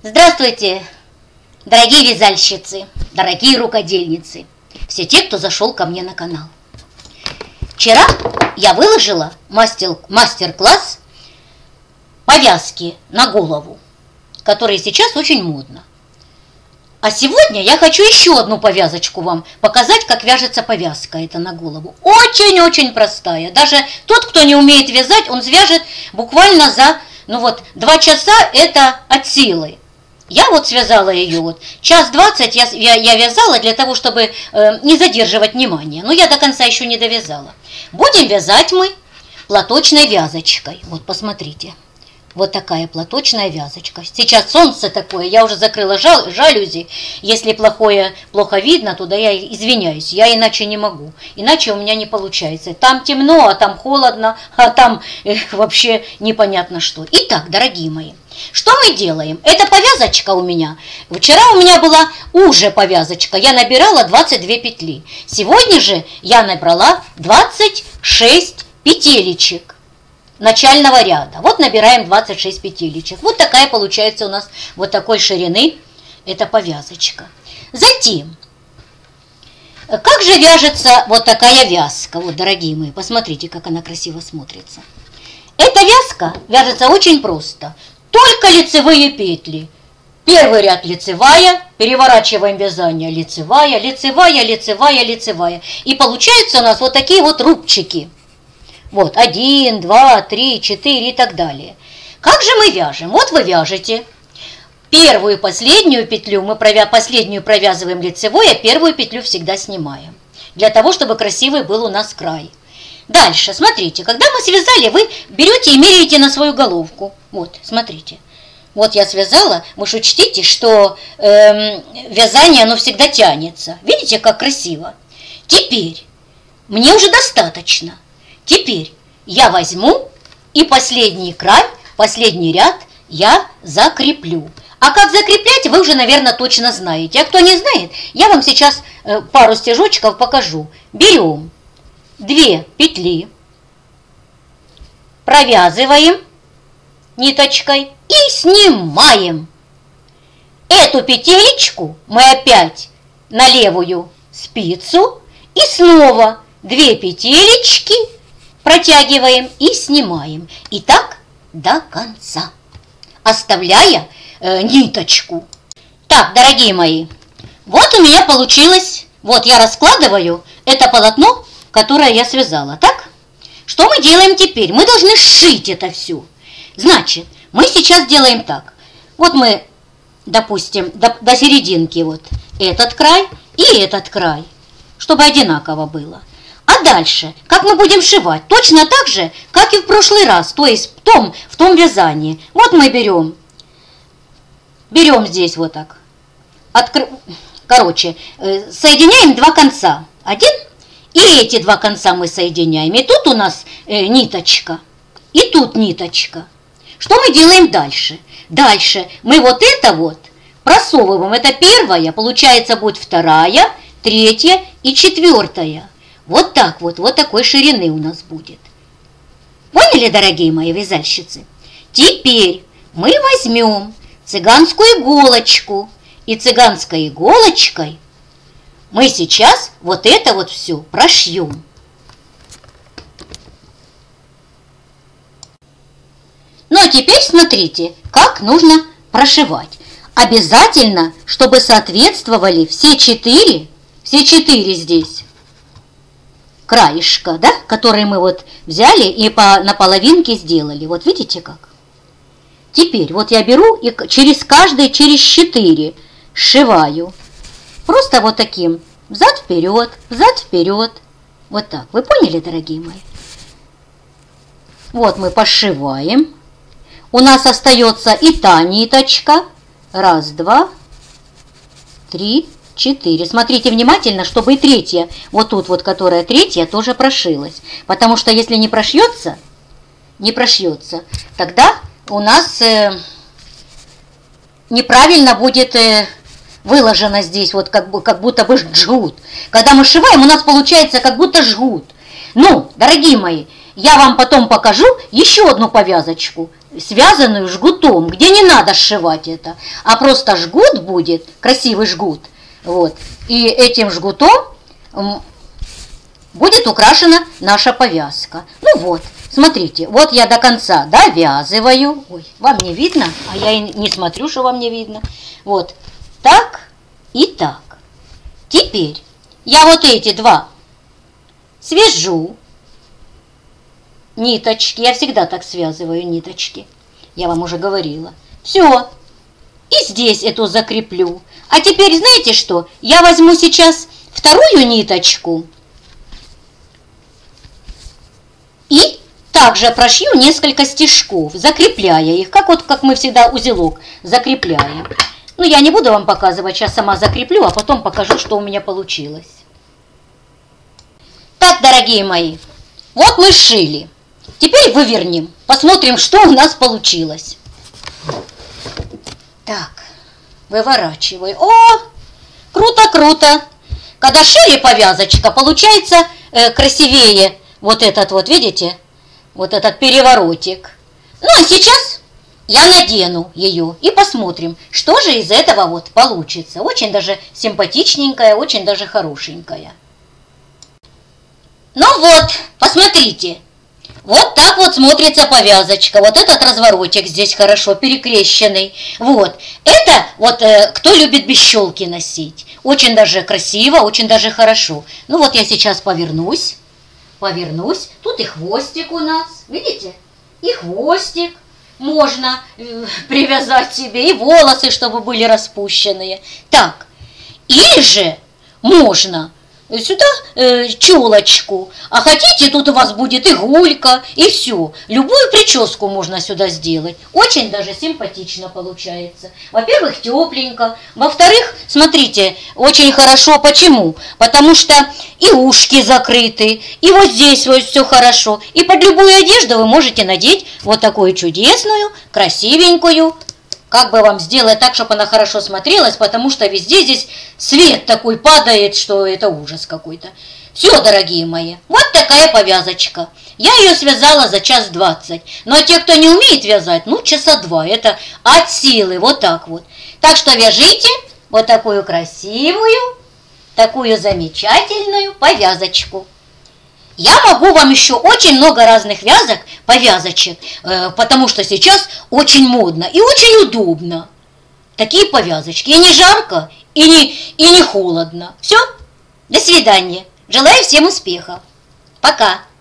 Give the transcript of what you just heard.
Здравствуйте, дорогие вязальщицы, дорогие рукодельницы, все те, кто зашел ко мне на канал. Вчера я выложила мастер-класс повязки на голову, который сейчас очень модно. А сегодня я хочу еще одну повязочку вам показать, как вяжется повязка эта на голову. Очень-очень простая. Даже тот, кто не умеет вязать, он свяжет буквально за 2 часа, это от силы. Я вот связала ее, 1:20 я вязала для того, чтобы не задерживать внимание. Но я до конца еще не довязала. Будем вязать мы платочной вязочкой. Вот посмотрите. Вот такая платочная вязочка. Сейчас солнце такое, я уже закрыла жалюзи. Если плохо видно, то да, я извиняюсь, я иначе не могу. Иначе у меня не получается. Там темно, а там холодно, а там вообще непонятно что. Итак, дорогие мои, что мы делаем? Эта повязочка у меня. Вчера у меня была уже повязочка. Я набирала 22 петли. Сегодня же я набрала 26 петелечек начального ряда. Вот набираем 26 петелечек. Вот такая получается у нас вот такой ширины эта повязочка. Затем, как же вяжется вот такая вязка? Вот, дорогие мои, посмотрите, как она красиво смотрится. Эта вязка вяжется очень просто. Только лицевые петли. Первый ряд лицевая, переворачиваем вязание, лицевая, лицевая, лицевая, лицевая. И получаются у нас вот такие вот рубчики. Вот, 1, 2, 3, 4 и так далее. Как же мы вяжем? Вот вы вяжете. Первую и последнюю петлю, последнюю провязываем лицевой, а первую петлю всегда снимаем. Для того, чтобы красивый был у нас край. Дальше, смотрите, когда мы связали, вы берете и меряете на свою головку. Вот, смотрите. Вот я связала, вы же учтите, что вязание, оно всегда тянется. Видите, как красиво? Теперь мне уже достаточно. Теперь я возьму и последний край, последний ряд я закреплю. А как закреплять, вы уже, наверное, точно знаете. А кто не знает, я вам сейчас пару стежочков покажу. Берем 2 петли, провязываем ниточкой и снимаем. Эту петелечку мы опять на левую спицу и снова 2 петелечки протягиваем и снимаем. И так до конца, оставляя ниточку. Так, дорогие мои, вот у меня получилось, вот я раскладываю это полотно, которое я связала, так? Что мы делаем теперь? Мы должны сшить это все. Значит, мы сейчас делаем так. Вот мы, допустим, до серединки вот этот край и этот край, чтобы одинаково было. А дальше, как мы будем сшивать? Точно так же, как и в прошлый раз, то есть в том вязании. Вот мы берем здесь вот так, соединяем 2 конца. Один, и эти 2 конца мы соединяем. И тут у нас ниточка, и тут ниточка. Что мы делаем дальше? Дальше мы вот это вот просовываем. Это первая, получается будет 2-я, 3-я и 4-я. Вот так вот такой ширины у нас будет. Поняли, дорогие мои вязальщицы? Теперь мы возьмем цыганскую иголочку. И цыганской иголочкой мы сейчас вот это вот все прошьем. Ну а теперь смотрите, как нужно прошивать. Обязательно, чтобы соответствовали все 4 здесь краешка, да, которые мы вот взяли и на половинке сделали. Вот видите как? Теперь вот я беру и через 4 сшиваю. Просто вот таким взад-вперед, взад-вперед. Вот так. Вы поняли, дорогие мои? Вот мы пошиваем. У нас остается и та ниточка. 1, 2, 3, 4. Смотрите внимательно, чтобы и 3-я, вот тут вот, которая 3-я, тоже прошилась. Потому что если не прошьется, тогда у нас неправильно будет выложено здесь, вот как будто бы жгут. Когда мы сшиваем, у нас получается как будто жгут. Ну, дорогие мои, я вам потом покажу еще одну повязочку, связанную жгутом, где не надо сшивать это, а просто жгут будет, красивый жгут. Вот. И этим жгутом будет украшена наша повязка. Ну вот, смотрите, вот я до конца довязываю. Ой, вам не видно, а я и не смотрю, что вам не видно. Вот, так и так. Теперь я вот эти два свяжу. Ниточки, я всегда так связываю ниточки. Я вам уже говорила. Все. И здесь эту закреплю. А теперь знаете что? Я возьму сейчас вторую ниточку и также прошью несколько стежков, закрепляя их, как мы всегда узелок закрепляем. Ну, я не буду вам показывать, сейчас сама закреплю, а потом покажу, что у меня получилось. Так, дорогие мои, вот мы сшили. Теперь вывернем, посмотрим, что у нас получилось. Так, выворачиваю. О, круто-круто. Когда шире повязочка, получается красивее вот этот вот, видите, вот этот переворотик. Ну, а сейчас я надену ее и посмотрим, что же из этого вот получится. Очень даже симпатичненькая, очень даже хорошенькая. Ну вот, посмотрите. Вот так вот смотрится повязочка. Вот этот разворотик здесь хорошо перекрещенный. Вот. Это вот кто любит без щелки носить. Очень даже красиво, очень даже хорошо. Ну вот я сейчас повернусь. Повернусь. Тут и хвостик у нас. Видите? И хвостик можно привязать себе. И волосы, чтобы были распущенные. Так. Или же можно сюда челочку, а хотите, тут у вас будет иголька, и все. Любую прическу можно сюда сделать. Очень даже симпатично получается. Во-первых, тепленько. Во-вторых, смотрите, очень хорошо. Почему? Потому что и ушки закрыты, и вот здесь вот все хорошо. И под любую одежду вы можете надеть вот такую чудесную, красивенькую. Как бы вам сделать так, чтобы она хорошо смотрелась, потому что везде здесь свет такой падает, что это ужас какой-то. Все, дорогие мои, вот такая повязочка. Я ее связала за 1:20. Но те, кто не умеет вязать, ну, 2 часа. Это от силы, вот так вот. Так что вяжите вот такую красивую, такую замечательную повязочку. Я могу вам еще очень много разных вязок, повязочек, потому что сейчас очень модно и очень удобно. Такие повязочки. И не жарко, и не холодно. Все, до свидания. Желаю всем успеха. Пока.